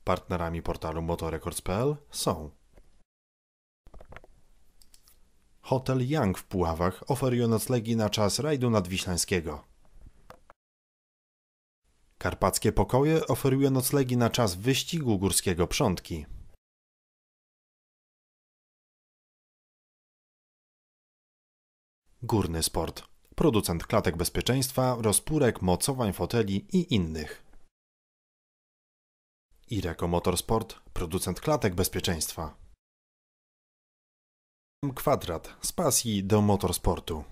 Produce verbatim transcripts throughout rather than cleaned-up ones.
Partnerami portalu motorecords kropka p l są Hotel Young w Puławach oferuje noclegi na czas rajdu nadwiślańskiego. Karpackie Pokoje oferuje noclegi na czas wyścigu górskiego Przątki. Górny Sport, producent klatek bezpieczeństwa, rozpórek, mocowań, foteli i innych. Ireco Motorsport, producent klatek bezpieczeństwa. Kwadrat, z pasji do motorsportu.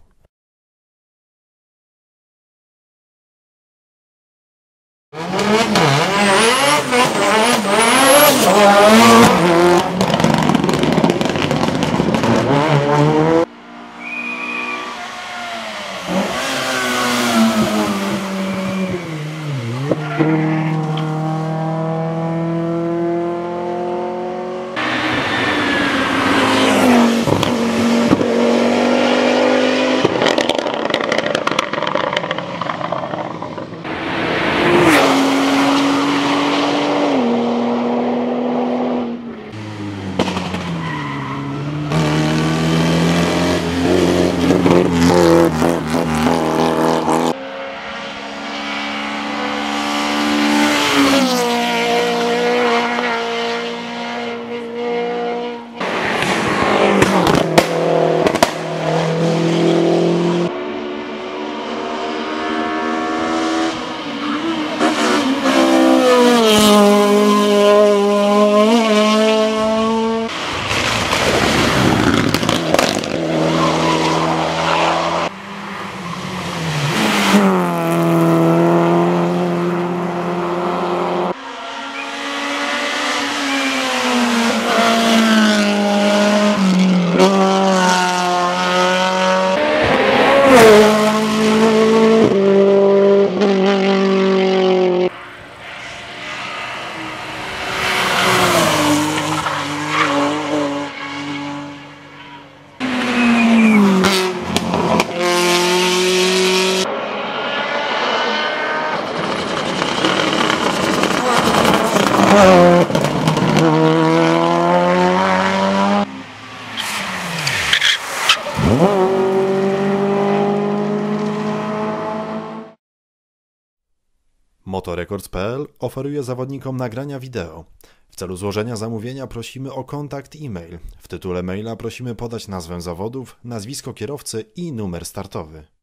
motorecords kropka p l oferuje zawodnikom nagrania wideo. W celu złożenia zamówienia prosimy o kontakt e-mail. W tytule maila prosimy podać nazwę zawodów, nazwisko kierowcy i numer startowy.